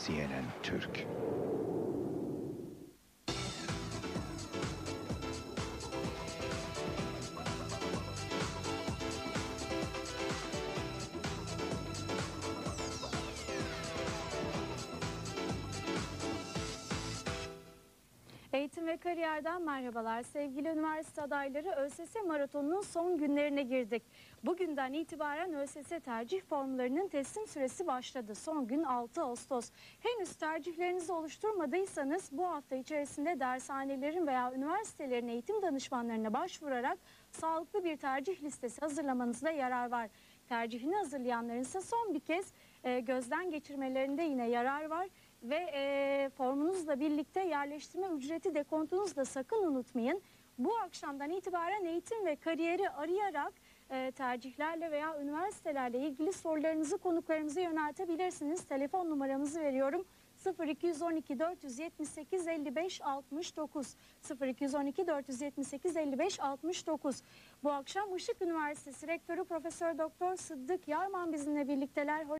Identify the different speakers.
Speaker 1: CNN Türk.
Speaker 2: Eğitim ve kariyerden merhabalar. Sevgili üniversite adayları, ÖSS maratonunun son günlerine girdik. Bugünden itibaren ÖSS tercih formlarının teslim süresi başladı. Son gün 6 Ağustos. Henüz tercihlerinizi oluşturmadıysanız bu hafta içerisinde dershanelerin veya üniversitelerin eğitim danışmanlarına başvurarak sağlıklı bir tercih listesi hazırlamanızda yarar var. Tercihini hazırlayanların ise son bir kez gözden geçirmelerinde yine yarar var. Ve formunuzla birlikte yerleştirme ücreti dekontunuzu da sakın unutmayın. Bu akşamdan itibaren eğitim ve kariyeri arayarak tercihlerle veya üniversitelerle ilgili sorularınızı konuklarımıza yöneltebilirsiniz. Telefon numaramızı veriyorum. 0212 478 55 69 0212 478 55 69. Bu akşam Işık Üniversitesi Rektörü Profesör Doktor Sıddık Yarman bizimle birlikteler.